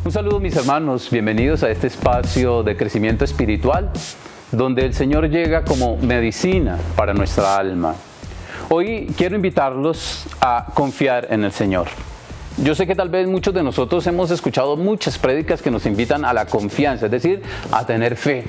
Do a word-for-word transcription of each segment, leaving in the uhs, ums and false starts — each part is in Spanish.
Un saludo, mis hermanos, bienvenidos a este espacio de crecimiento espiritual donde el Señor llega como medicina para nuestra alma. Hoy quiero invitarlos a confiar en el Señor. Yo sé que tal vez muchos de nosotros hemos escuchado muchas prédicas que nos invitan a la confianza, es decir, a tener fe.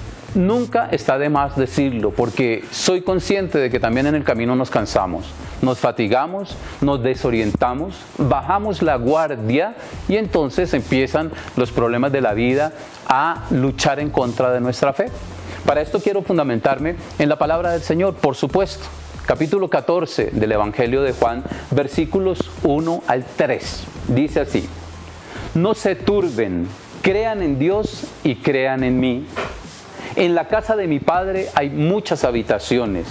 Nunca está de más decirlo, porque soy consciente de que también en el camino nos cansamos, nos fatigamos, nos desorientamos, bajamos la guardia y entonces empiezan los problemas de la vida a luchar en contra de nuestra fe. Para esto quiero fundamentarme en la palabra del Señor, por supuesto. Capítulo catorce del Evangelio de Juan, versículos uno al tres. Dice así: no se turben, crean en Dios y crean en mí. En la casa de mi Padre hay muchas habitaciones.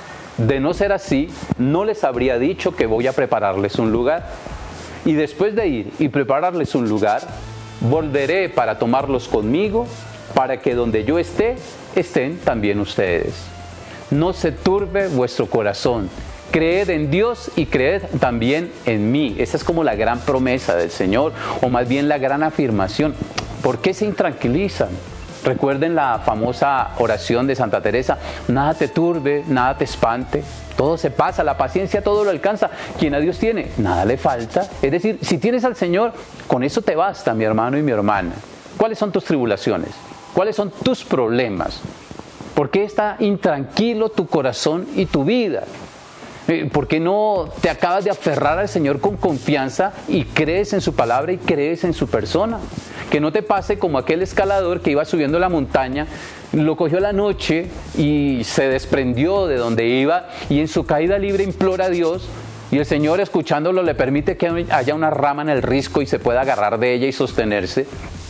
De no ser así, no les habría dicho que voy a prepararles un lugar. Y después de ir y prepararles un lugar, volveré para tomarlos conmigo, para que donde yo esté, estén también ustedes. No se turbe vuestro corazón. Creed en Dios y creed también en mí. Esa es como la gran promesa del Señor, o más bien la gran afirmación. ¿Por qué se intranquilizan? Recuerden la famosa oración de Santa Teresa: nada te turbe, nada te espante, todo se pasa, la paciencia todo lo alcanza. Quien a Dios tiene, nada le falta. Es decir, si tienes al Señor, con eso te basta, mi hermano y mi hermana. ¿Cuáles son tus tribulaciones? ¿Cuáles son tus problemas? ¿Por qué está intranquilo tu corazón y tu vida? ¿Por qué no te acabas de aferrar al Señor con confianza y crees en su palabra y crees en su persona? Que no te pase como aquel escalador que iba subiendo la montaña, lo cogió la noche y se desprendió de donde iba y en su caída libre implora a Dios, y el Señor, escuchándolo, le permite que haya una rama en el risco y se pueda agarrar de ella y sostenerse.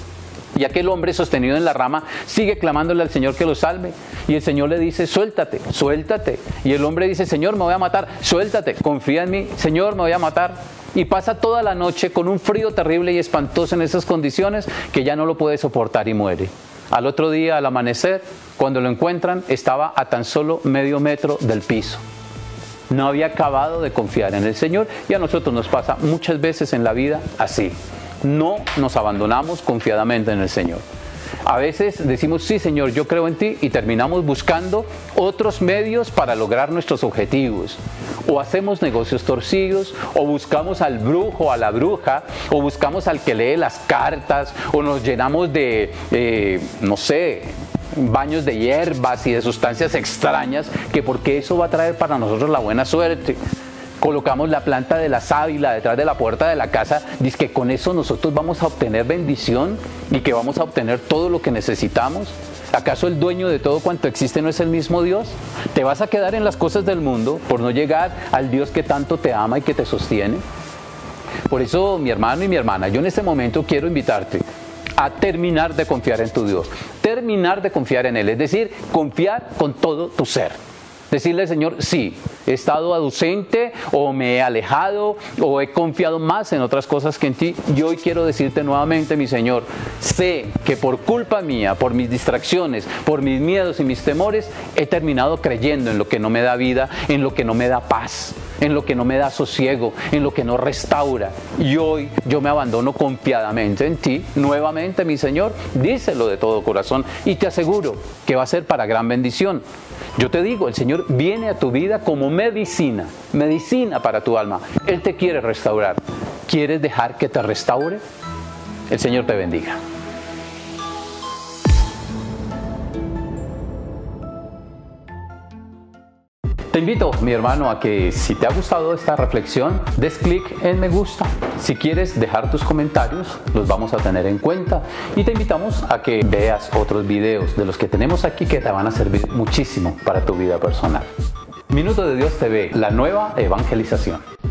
Y aquel hombre sostenido en la rama sigue clamándole al Señor que lo salve. Y el Señor le dice: suéltate, suéltate. Y el hombre dice: Señor, me voy a matar. Suéltate, confía en mí. Señor, me voy a matar. Y pasa toda la noche con un frío terrible y espantoso en esas condiciones que ya no lo puede soportar y muere. Al otro día, al amanecer, cuando lo encuentran, estaba a tan solo medio metro del piso. No había acabado de confiar en el Señor, y a nosotros nos pasa muchas veces en la vida así. No nos abandonamos confiadamente en el Señor. A veces decimos: sí, Señor, yo creo en ti, y terminamos buscando otros medios para lograr nuestros objetivos. O hacemos negocios torcidos, o buscamos al brujo, a la bruja, o buscamos al que lee las cartas, o nos llenamos de, eh, no sé, baños de hierbas y de sustancias extrañas, que porque eso va a traer para nosotros la buena suerte. Colocamos la planta de la sábila detrás de la puerta de la casa, dice que con eso nosotros vamos a obtener bendición y que vamos a obtener todo lo que necesitamos. ¿Acaso el dueño de todo cuanto existe no es el mismo Dios? ¿Te vas a quedar en las cosas del mundo por no llegar al Dios que tanto te ama y que te sostiene? Por eso, mi hermano y mi hermana, yo en este momento quiero invitarte a terminar de confiar en tu Dios, terminar de confiar en Él, es decir, confiar con todo tu ser. Decirle al Señor: sí, he estado ausente, o me he alejado, o he confiado más en otras cosas que en ti. Y hoy quiero decirte nuevamente, mi Señor, sé que por culpa mía, por mis distracciones, por mis miedos y mis temores, he terminado creyendo en lo que no me da vida, en lo que no me da paz, en lo que no me da sosiego, en lo que no restaura. Y hoy yo me abandono confiadamente en ti, nuevamente, mi Señor. Díselo de todo corazón y te aseguro que va a ser para gran bendición. Yo te digo, el Señor viene a tu vida como medicina, medicina para tu alma. Él te quiere restaurar. ¿Quieres dejar que te restaure? El Señor te bendiga. Te invito, mi hermano, a que si te ha gustado esta reflexión, des clic en me gusta. Si quieres dejar tus comentarios, los vamos a tener en cuenta. Y te invitamos a que veas otros videos de los que tenemos aquí que te van a servir muchísimo para tu vida personal. Minuto de Dios T V, la nueva evangelización.